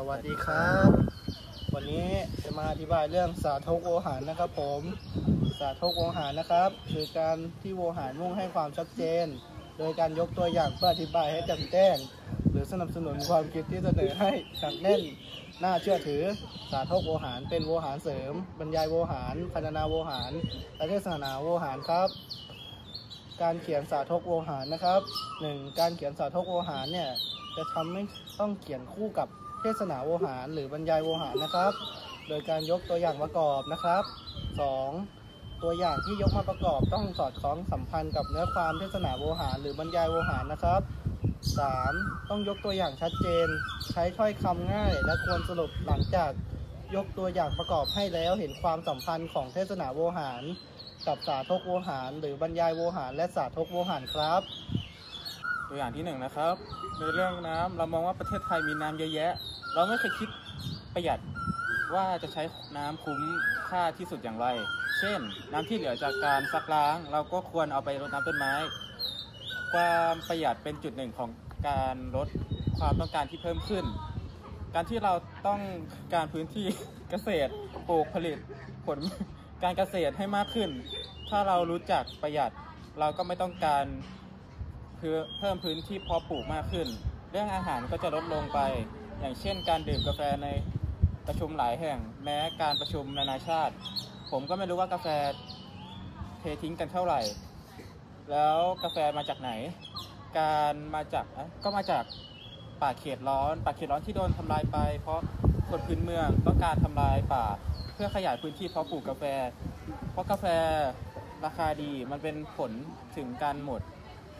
วัสดีครับวันนี้จะมาอธิบายเรื่องสาธกโวหารนะครับผมสาธกโวหารนะครับคือการที่โวหารมุ่งให้ความชัดเจนโดยการยกตัวอย่างเพื่ออธิบายให้แจ่มแจ้งหรือสนับสนุนความคิดที่เสนอให้หนักแน่นน่าเชื่อถือสาธกโวหารเป็นโวหารเสริมบรรยายโวหารพรรณนาโวหารและเทศนาโวหารครับการเขียนสาธกโวหารนะครับ 1. การเขียนสาธกโวหารเนี่ยจะทำให้ต้องเขียนคู่กับเทศนาโวหารหรือบรรยายโวหารนะครับโดยการยกตัวอย่างประกอบนะครับ 2. ตัวอย่างที่ยกมาประกอบต้องสอดคล้องสัมพันธ์กับเนื้อความเทศนาโวหารหรือบรรยายโวหารนะครับ 3. ต้องยกตัวอย่างชัดเจนใช้ถ้อยคำง่ายและควรสรุปหลังจากยกตัวอย่างประกอบให้แล้วเห็นความสัมพันธ์ของเทศนาโวหารกับสาธกโวหารหรือบรรยายโวหารและสาธกโวหารครับตัวอย่างที่1นะครับในเรื่องน้ำเรามองว่าประเทศไทยมีน้ำเยอะแยะเราไม่เคยคิดประหยัดว่าจะใช้น้ำคุ้มค่าที่สุดอย่างไรเช่นน้ำที่เหลือจากการซักล้างเราก็ควรเอาไปรดน้ำต้นไม้ความประหยัดเป็นจุดหนึ่งของการลดความต้องการที่เพิ่มขึ้นการที่เราต้องการพื้นที่เกษตรปลูกผลิตผลการเกษตรให้มากขึ้นถ้าเรารู้จักประหยัดเราก็ไม่ต้องการเพิ่มพื้นที่เพาะปลูกมากขึ้นเรื่องอาหารก็จะลดลงไปอย่างเช่นการดื่มกาแฟในประชุมหลายแห่งแม้การประชุมนานาชาติผมก็ไม่รู้ว่ากาแฟเททิ้งกันเท่าไหร่แล้วกาแฟมาจากไหนการมาจากป่าเขตร้อนที่โดนทำลายไปเพราะคนพื้นเมืองต้องการทำลายป่าเพื่อขยายพื้นที่เพาะปลูกกาแฟเพราะกาแฟราคาดีมันเป็นผลถึงการหมด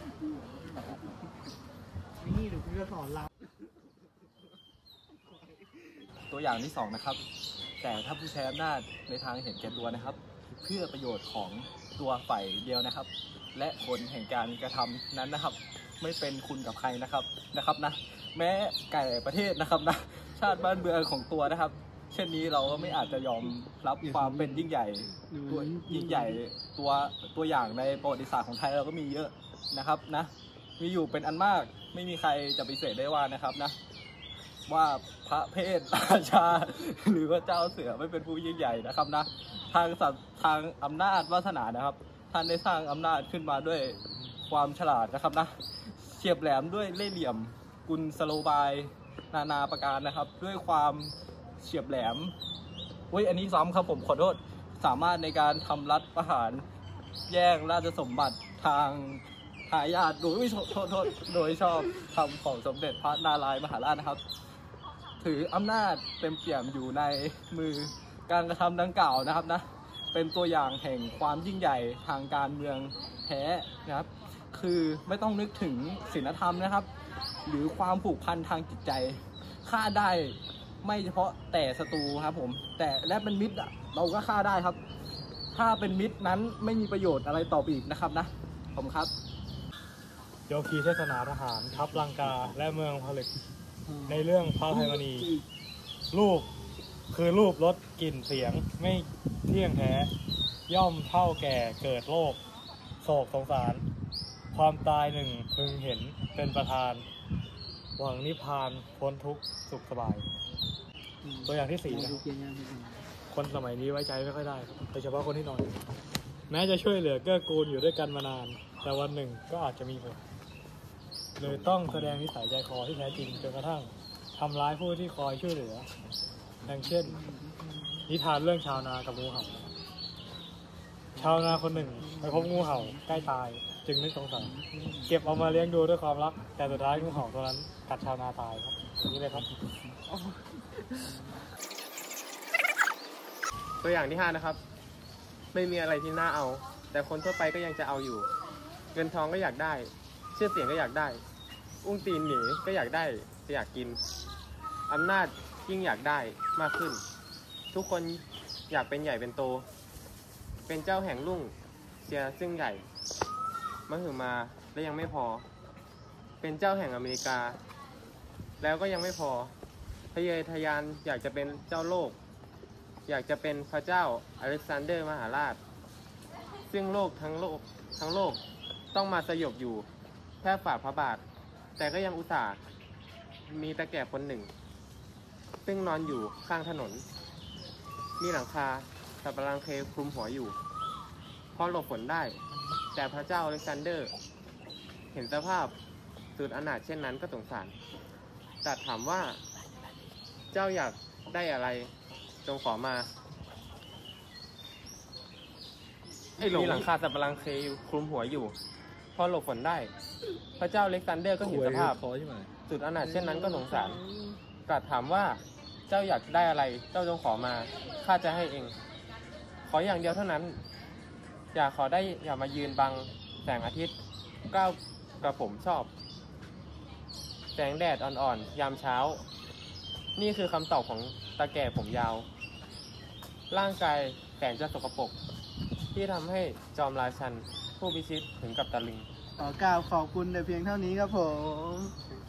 นี่เดี๋ยวคุณจะสอนเราตัวอย่างที่2นะครับแต่ถ้าผู้ใช้อำนาจในทางเห็นแก่ตัวนะครับเพื่อประโยชน์ของตัวฝ่ายเดียวนะครับและผลแห่งการกระทำนั้นนะครับไม่เป็นคุณกับใครนะครับนะแม้ไก่ประเทศนะครับนะชาติบ้านเมืองของตัวนะครับเช่นนี้เราก็ไม่อาจจะยอมรับความเป็นยิ่งใหญ่ตัวอย่างในประวัติศาสตร์ของไทยเราก็มีเยอะนะครับนะมีอยู่เป็นอันมากไม่มีใครจะปฏิเสธได้ว่านะครับนะว่าพระเพศราชาหรือว่าเจ้าเสือไม่เป็นผู้ยิ่งใหญ่นะครับนะทางอำนาจวาสนานะครับท่านได้สร้างอำนาจขึ้นมาด้วยความฉลาดนะครับนะเฉียบแหลมด้วยเล่ห์เหลี่ยมกุลสโลบายนานาประการนะครับด้วยความเฉียบแหลมอันนี้ซ้ำครับผมขอโทษสามารถในการทำรัฐประหารแย่งราชสมบัติทางทายาทโดยชอบคำของสมเด็จพระนารายณ์มหาราชนะครับถืออำนาจเต็มเปี่ยมอยู่ในมือการกระทำดังกล่าวนะครับนะเป็นตัวอย่างแห่งความยิ่งใหญ่ทางการเมืองแท้นะครับคือไม่ต้องนึกถึงศีลธรรมนะครับหรือความผูกพันทางจิตใจฆ่าได้ไม่เฉพาะแต่ศัตรูครับผมแต่และเป็นมิตรเราก็ฆ่าได้ครับถ้าเป็นมิตรนั้นไม่มีประโยชน์อะไรต่อไปอีกนะครับนะผมครับโยคีเทศนาทหารทัพลังกาและเมืองผลึกในเรื่องพระอภัยมณีรูปคือรูปรสกลิ่นเสียงไม่เที่ยงแท้ย่อมเท่าแก่เกิดโรคโศกสงสารความตายหนึ่งพึงเห็นเป็นประธานหวังนิพพานพ้นทุกข์สุขสบายตัวอย่างที่4นะครับคนสมัยนี้ไว้ใจไม่ค่อยได้โดยเฉพาะคนที่นอนแม้จะช่วยเหลือเกื้อกูลอยู่ด้วยกันมานานแต่วันหนึ่งก็อาจจะมีผลเลยต้องแสดงนิสัยใจคอที่แท้จริงจนกระทั่งทำร้ายผู้ที่คอยช่วยเหลืออย่างเช่นนิทานเรื่องชาวนากับงูเห่าชาวนาคนหนึ่งไปพบงูเห่าใกล้ตายจึงนึกสงสารเก็บเอามาเลี้ยงดูด้วยความรักแต่สุดท้ายงูเห่าตัวนั้นกัดชาวนาตายครับอย่างนี้เลยครับตัวอย่างที่5นะครับไม่มีอะไรที่น่าเอาแต่คนทั่วไปก็ยังจะเอาอยู่เงินทองก็อยากได้ชื่อเสียงก็อยากได้อุ้งตีนหนีก็อยากได้จะอยากกินอำนาจยิ่งอยากได้มากขึ้นทุกคนอยากเป็นใหญ่เป็นโตเป็นเจ้าแห่งรุ่งเสียซึ่งใหญ่มหึมาและยังไม่พอเป็นเจ้าแห่งอเมริกาแล้วก็ยังไม่พอทะเยอทะยานอยากจะเป็นเจ้าโลกอยากจะเป็นพระเจ้าอเล็กซานเดอร์มหาราชซึ่งโลกทั้งโลกต้องมาสยบอยู่แค่ฝ่าพระบาทแต่ก็ยังอุตส่าห์มีตะแก่คนหนึ่งซึ่งนอนอยู่ข้างถนน มีหลังคาสับปะรังเคคลุมหัวอยู่พอหลบฝนได้ แต่พระเจ้าอเล็กซานเดอร์ เห็นสภาพสุดอนาถเช่นนั้นก็สงสารตรัสถามว่าเจ้าอยากได้อะไรจงขอมามีหลังคาสับปะรังเคคลุมหัวอยู่พอหลบฝนได้ พระเจ้าอเล็กซานเดอร์ก็เห็นสภาพสุดอนาถเช่นนั้นก็สงสารตรัสถามว่าเจ้าอยากได้อะไรเจ้าจงขอมาข้าจะให้เอง ขออย่างเดียวเท่านั้น อย่ามายืนบังแสงอาทิตย์ก้าวกระผมชอบแสงแดดอ่อนๆยามเช้า นี่คือคำตอบของตาแก่ผมยาว ร่างกายแสนจะสกปรกที่ทำให้จอมราชันผู้พิชิตถึงกับตะลึงขอกล่าวขอบคุณแต่เพียงเท่านี้ครับผม